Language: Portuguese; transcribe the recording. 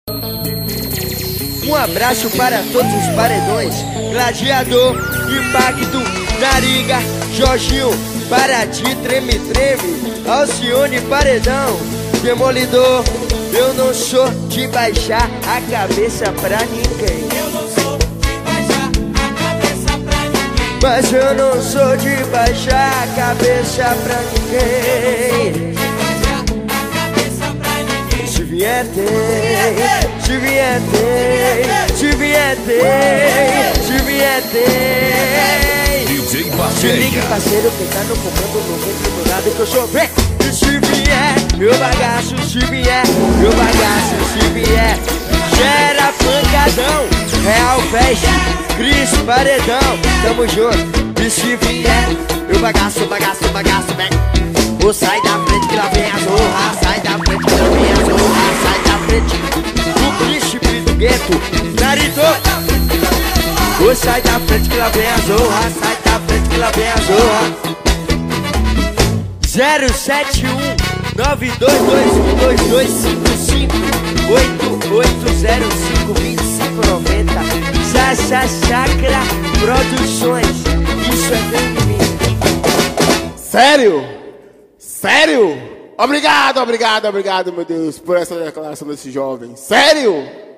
Um abraço para todos os paredões: Gladiador, Impacto, Nariga, Jorginho, Paraty, Treme Treme, Alcione, Paredão, Demolidor. Eu não sou de baixar a cabeça pra ninguém. Eu não sou de baixar a cabeça pra ninguém. Mas eu não sou de baixar a cabeça pra ninguém. Se vier tem, se vier tem, se vier tem, se vier tem. DJ Se ligue, Passeia. parceiro, quem tá no comando não vem pro lado que eu sou bem. E se vier, meu bagaço, se vier, meu bagaço, se vier, gera pancadão, Real Fest, Cris Paredão, tamo junto. E se vier, meu bagaço, bagaço, bagaço, vem. Ou sai da frente que lá vem a zorra, sai da frente que lá vem a zorra, sai da frente. O príncipe do gueto, Narito. Ou sai da frente que lá vem a zorra, sai da frente que lá vem a zorra. 071 9222255 8805 2590. Sasha Chakra Produções. Isso é bem de mim. Sério? Sério? Obrigado, obrigado, obrigado, meu Deus, por essa declaração desse jovem. Sério?